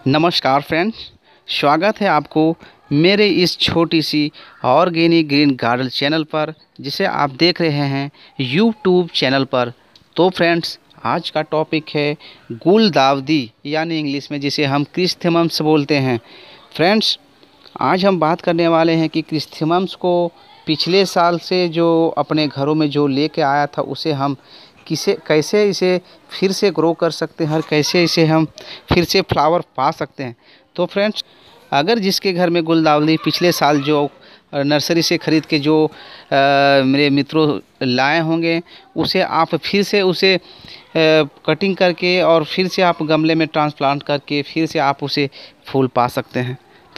नमस्कार फ्रेंड्स, स्वागत है आपको मेरे इस छोटी सी ऑर्गेनिक ग्रीन गार्डन चैनल पर, जिसे आप देख रहे हैं यूट्यूब चैनल पर। तो फ्रेंड्स, आज का टॉपिक है गुलदाउदी, यानी इंग्लिश में जिसे हम क्रिसैंथेमम्स बोलते हैं। फ्रेंड्स, आज हम बात करने वाले हैं कि क्रिसैंथेमम्स को पिछले साल से जो अपने घरों में जो लेके आया था, उसे हम कैसे इसे फिर से ग्रो कर सकते हैं और कैसे इसे हम फिर से फ्लावर पा सकते हैं। तो फ्रेंड्स, अगर जिसके घर में गुलदाउदी पिछले साल जो नर्सरी से ख़रीद के जो मेरे मित्रों लाए होंगे, उसे आप फिर से उसे कटिंग करके और फिर से आप गमले में ट्रांसप्लांट करके फिर से आप उसे फूल पा सकते हैं।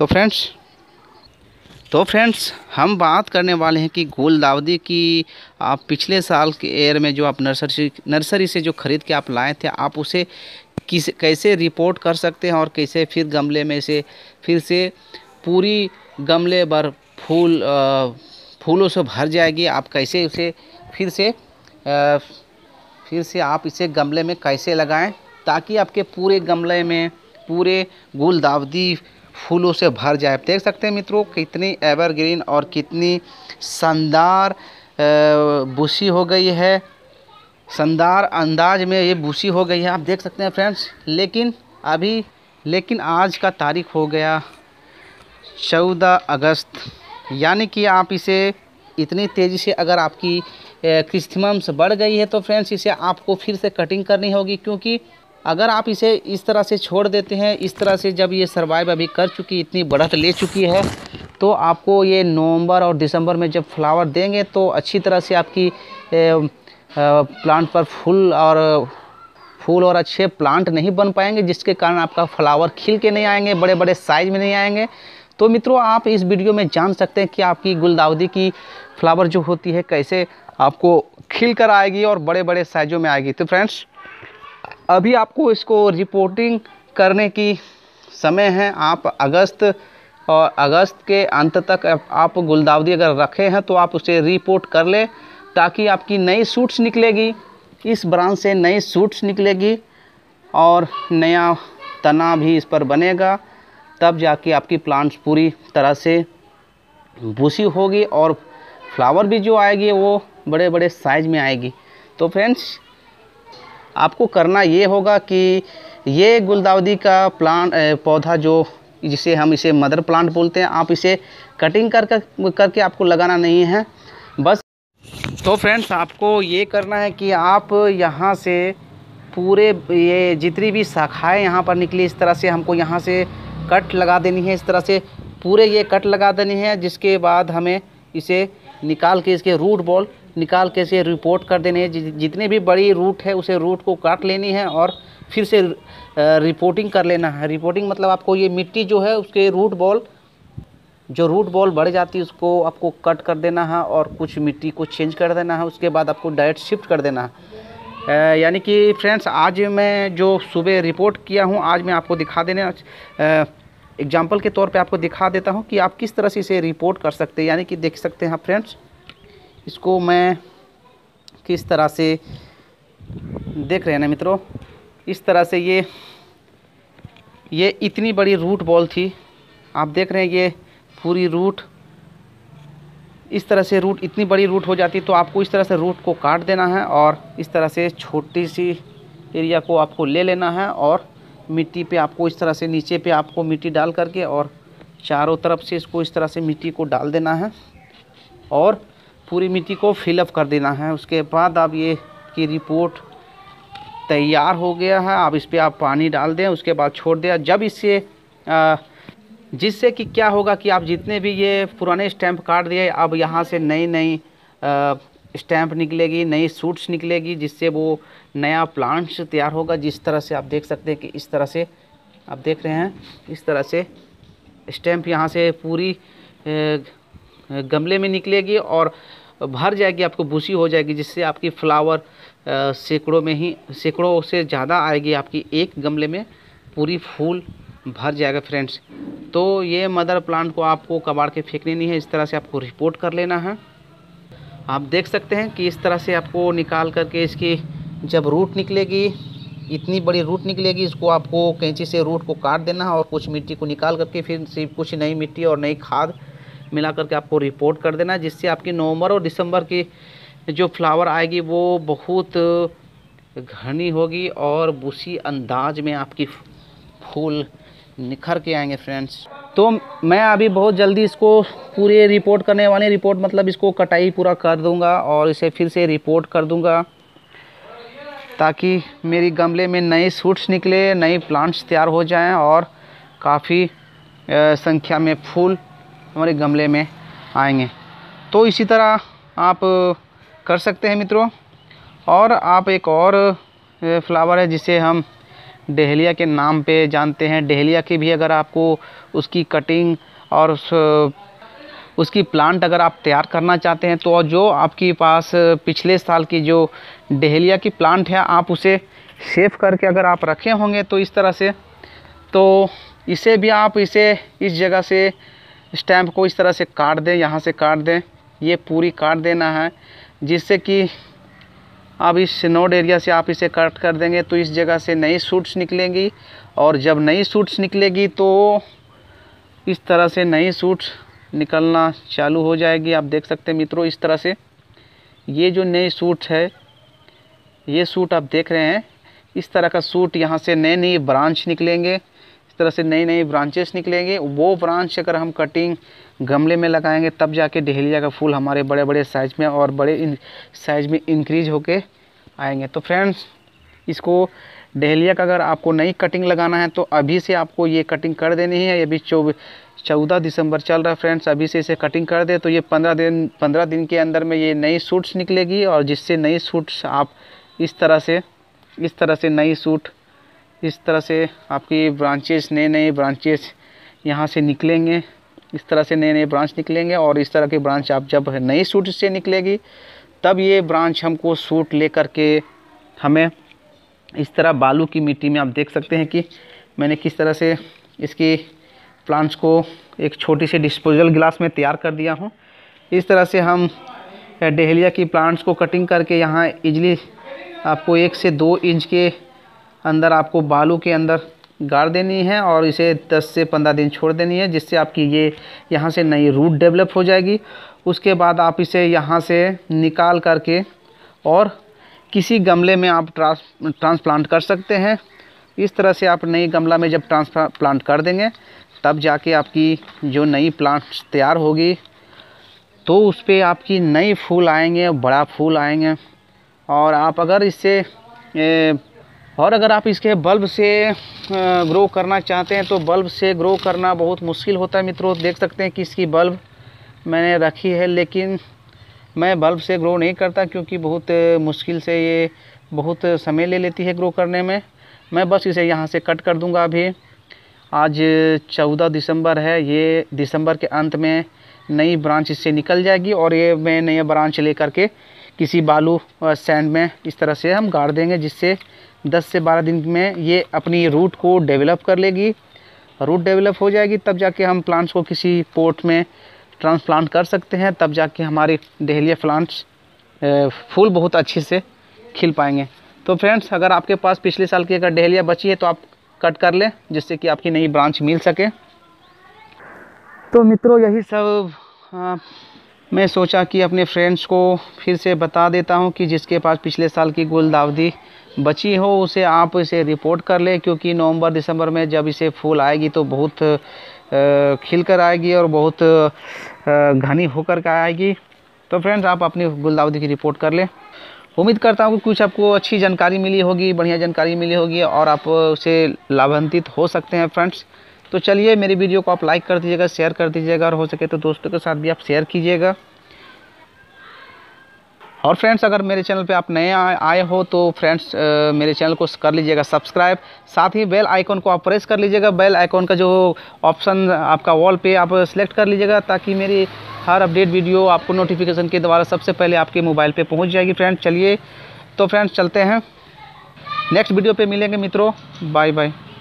तो फ्रेंड्स, हम बात करने वाले हैं कि गुलदाउदी की आप पिछले साल के ईयर में जो आप नर्सरी से जो ख़रीद के आप लाए थे, आप उसे कैसे रिपोर्ट कर सकते हैं और कैसे फिर गमले में से फिर से पूरी गमले भर फूलों से भर जाएगी। आप कैसे उसे फिर से आप इसे गमले में कैसे लगाएं ताकि आपके पूरे गमले में पूरे गुलदाउदी फूलों से भर जाए। आप देख सकते हैं मित्रों, कितनी एवरग्रीन और कितनी शानदार बुशी हो गई है, शानदार अंदाज में ये बुशी हो गई है। आप देख सकते हैं फ्रेंड्स, लेकिन आज का तारीख हो गया 14 अगस्त, यानी कि आप इसे इतनी तेज़ी से अगर आपकी क्रिसैंथेमम्स बढ़ गई है तो फ्रेंड्स, इसे आपको फिर से कटिंग करनी होगी। क्योंकि अगर आप इसे इस तरह से छोड़ देते हैं, इस तरह से जब ये सर्वाइव अभी कर चुकी, इतनी बढ़त ले चुकी है, तो आपको ये नवंबर और दिसंबर में जब फ्लावर देंगे तो अच्छी तरह से आपकी प्लांट पर फूल और अच्छे प्लांट नहीं बन पाएंगे, जिसके कारण आपका फ्लावर खिल के नहीं आएंगे, बड़े बड़े साइज में नहीं आएंगे। तो मित्रों, आप इस वीडियो में जान सकते हैं कि आपकी गुलदाउदी की फ्लावर जो होती है कैसे आपको खिल कर आएगी और बड़े बड़े साइजों में आएगी। तो फ्रेंड्स, अभी आपको इसको रिपोर्टिंग करने की समय है। आप अगस्त के अंत तक आप गुलदाउदी अगर रखे हैं तो आप उसे रिपोर्ट कर लें, ताकि आपकी नई शूट्स निकलेगी, इस ब्रांच से नई शूट्स निकलेगी और नया तना भी इस पर बनेगा। तब जाके आपकी प्लांट्स पूरी तरह से बुशी होगी और फ्लावर भी जो आएगी वो बड़े बड़े साइज में आएगी। तो फ्रेंड्स, आपको करना ये होगा कि ये गुलदाउदी का पौधा जो जिसे हम इसे मदर प्लांट बोलते हैं, आप इसे कटिंग करके आपको लगाना नहीं है बस। तो फ्रेंड्स, आपको ये करना है कि आप यहाँ से पूरे ये जितनी भी शाखाएं यहाँ पर निकली, इस तरह से हमको यहाँ से कट लगा देनी है, इस तरह से पूरे ये कट लगा देनी है। जिसके बाद हमें इसे निकाल के इसके रूट बॉल निकाल के इसे रिपोर्ट कर देनी है। जितनी भी बड़ी रूट है उसे रूट को काट लेनी है और फिर से रिपोर्टिंग कर लेना है। रिपोर्टिंग मतलब आपको ये मिट्टी जो है उसके रूट बॉल बढ़ जाती है, उसको आपको कट कर देना है और कुछ मिट्टी को चेंज कर देना है। उसके बाद आपको डायरेक्ट शिफ्ट कर देना है। यानी कि फ्रेंड्स, आज मैं जो सुबह रिपोर्ट किया हूँ, आज मैं आपको दिखा देने एग्जाम्पल के तौर पे आपको दिखा देता हूँ कि आप किस तरह से इसे रिपोर्ट कर सकते हैं। यानी कि देख सकते हैं फ्रेंड्स, इसको मैं किस तरह से देख रहे हैं ना मित्रों, इस तरह से ये इतनी बड़ी रूट बॉल थी, आप देख रहे हैं। ये पूरी रूट इस तरह से इतनी बड़ी रूट हो जाती है, तो आपको इस तरह से रूट को काट देना है और इस तरह से छोटी सी एरिया को आपको ले लेना है और मिट्टी पे आपको इस तरह से नीचे पे आपको मिट्टी डाल करके और चारों तरफ से इसको इस तरह से मिट्टी को डाल देना है और पूरी मिट्टी को फिलअप कर देना है। उसके बाद अब ये की रिपोर्ट तैयार हो गया है। अब इस पर आप पानी डाल दें, उसके बाद छोड़ दें। जब जिससे कि क्या होगा कि आप जितने भी ये पुराने स्टैम्प काट दिए, अब यहाँ से नई स्टैम्प निकलेगी, नई शूट्स निकलेगी, जिससे वो नया प्लांट्स तैयार होगा। जिस तरह से आप देख सकते हैं कि इस तरह से आप देख रहे हैं, इस तरह से स्टैम्प यहाँ से पूरी गमले में निकलेगी और भर जाएगी, आपको बुशी हो जाएगी, जिससे आपकी फ्लावर सैकड़ों से ज़्यादा आएगी। आपकी एक गमले में पूरी फूल भर जाएगा फ्रेंड्स। तो ये मदर प्लांट को आपको कबाड़ के फेंकनी नहीं है, इस तरह से आपको रिपोर्ट कर लेना है। आप देख सकते हैं कि इस तरह से आपको निकाल करके इसकी जब रूट निकलेगी इतनी बड़ी रूट निकलेगी। इसको आपको कैंची से रूट को काट देना है और कुछ मिट्टी को निकाल करके फिर से कुछ नई मिट्टी और नई खाद मिला करके आपको रिपोर्ट कर देना है, जिससे आपकी नवंबर और दिसंबर की जो फ्लावर आएगी वो बहुत घनी होगी और बुशी अंदाज में आपकी फूल निखर के आएंगे फ्रेंड्स। तो मैं अभी बहुत जल्दी इसको पूरे रिपोर्ट करने वाले, रिपोर्ट मतलब इसको कटाई पूरा कर दूंगा और इसे फिर से रिपोर्ट कर दूंगा, ताकि मेरी गमले में नए शूट्स निकले, नए प्लांट्स तैयार हो जाएं और काफ़ी संख्या में फूल हमारे गमले में आएंगे। तो इसी तरह आप कर सकते हैं मित्रों। और आप एक और फ्लावर है जिसे हम डहेलिया के नाम पे जानते हैं। डहेलिया की भी अगर आपको उसकी कटिंग और उसकी प्लांट अगर आप तैयार करना चाहते हैं, तो जो आपके पास पिछले साल की जो डहेलिया की प्लांट है आप उसे सेव करके अगर आप रखे होंगे तो इस तरह से, तो इसे भी आप इस जगह से स्टैम्प को इस तरह से काट दें, यहाँ से काट दें, ये पूरी काट देना है, जिससे कि अब इस नोड एरिया से आप इसे कट कर देंगे तो इस जगह से नई शूट्स निकलेंगी। और जब नई शूट्स निकलेगी तो इस तरह से नई शूट्स निकलना चालू हो जाएगी। आप देख सकते हैं मित्रों, इस तरह से ये जो नई शूट है, ये शूट आप देख रहे हैं, इस तरह का शूट यहाँ से नए नए ब्रांच निकलेंगे, इस तरह से नई नई ब्रांचेस निकलेंगे। वो ब्रांच अगर हम कटिंग गमले में लगाएंगे तब जाके डहेलिया का फूल हमारे बड़े बड़े साइज़ में और बड़े साइज़ में इंक्रीज होके आएंगे। तो फ्रेंड्स, इसको डहेलिया का अगर आपको नई कटिंग लगाना है तो अभी से आपको ये कटिंग कर देनी है। अभी 14 दिसंबर चल रहा है फ्रेंड्स, अभी से इसे कटिंग कर दे तो ये 15 दिन के अंदर में ये नई शूट्स निकलेगी। और जिससे नई शूट्स आप इस तरह से नई शूट, इस तरह से आपकी ब्रांचेस, नए ब्रांचेस यहाँ से निकलेंगे, इस तरह से नए ब्रांच निकलेंगे। और इस तरह के ब्रांच आप जब नई शूट से निकलेगी तब ये ब्रांच हमको शूट लेकर के हमें इस तरह बालू की मिट्टी में, आप देख सकते हैं कि मैंने किस तरह से इसकी प्लांट्स को एक छोटी सी डिस्पोजल गिलास में तैयार कर दिया हूँ। इस तरह से हम डहेलिया की प्लांट्स को कटिंग करके यहाँ इजली आपको 1 से 2 इंच के अंदर आपको बालू के अंदर गाड़ देनी है और इसे 10 से 15 दिन छोड़ देनी है, जिससे आपकी ये यहाँ से नई रूट डेवलप हो जाएगी। उसके बाद आप इसे यहाँ से निकाल करके और किसी गमले में आप ट्रांसप्लांट कर सकते हैं। इस तरह से आप नई गमला में जब ट्रांसप्लांट कर देंगे तब जाके आपकी जो नई प्लांट्स तैयार होगी तो उस पर आपकी नई फूल आएंगे, बड़ा फूल आएंगे। और आप अगर अगर आप इसके बल्ब से ग्रो करना चाहते हैं तो बल्ब से ग्रो करना बहुत मुश्किल होता है मित्रों। देख सकते हैं कि इसकी बल्ब मैंने रखी है, लेकिन मैं बल्ब से ग्रो नहीं करता क्योंकि बहुत मुश्किल से ये बहुत समय ले लेती है ग्रो करने में। मैं बस इसे यहाँ से कट कर दूँगा। अभी आज 14 दिसंबर है, ये दिसंबर के अंत में नई ब्रांच इससे निकल जाएगी और ये मैं नई ब्रांच लेकर के किसी बालू और सैंड में इस तरह से हम गाड़ देंगे, जिससे 10 से 12 दिन में ये अपनी रूट को डेवलप कर लेगी। रूट डेवलप हो जाएगी तब जाके हम प्लांट्स को किसी पोट में ट्रांसप्लांट कर सकते हैं, तब जाके हमारे डहेलिया प्लांट्स फूल बहुत अच्छे से खिल पाएंगे। तो फ्रेंड्स, अगर आपके पास पिछले साल की अगर डहेलिया बची है तो आप कट कर लें, जिससे कि आपकी नई ब्रांच मिल सके। तो मित्रों, यही सब मैं सोचा कि अपने फ्रेंड्स को फिर से बता देता हूं कि जिसके पास पिछले साल की गुलदाउदी बची हो उसे आप इसे रिपोर्ट कर ले, क्योंकि नवंबर दिसंबर में जब इसे फूल आएगी तो बहुत खिल कर आएगी और बहुत घनी होकर के आएगी। तो फ्रेंड्स, आप अपनी गुलदाउदी की रिपोर्ट कर लें। उम्मीद करता हूँ कि कुछ आपको अच्छी जानकारी मिली होगी, बढ़िया जानकारी मिली होगी और आप उसे लाभान्वित हो सकते हैं फ्रेंड्स। तो चलिए, मेरी वीडियो को आप लाइक कर दीजिएगा, शेयर कर दीजिएगा और हो सके तो दोस्तों के साथ भी आप शेयर कीजिएगा। और फ्रेंड्स, अगर मेरे चैनल पे आप नए आए हो तो फ्रेंड्स मेरे चैनल को कर लीजिएगा सब्सक्राइब, साथ ही बेल आइकॉन को आप प्रेस कर लीजिएगा। बेल आइकॉन का जो ऑप्शन आपका वॉल पे आप सेलेक्ट कर लीजिएगा, ताकि मेरी हर अपडेट वीडियो आपको नोटिफिकेशन के द्वारा सबसे पहले आपके मोबाइल पे पहुंच जाएगी फ्रेंड्स। चलिए तो फ्रेंड्स, चलते हैं, नेक्स्ट वीडियो पे मिलेंगे मित्रों। Bye bye.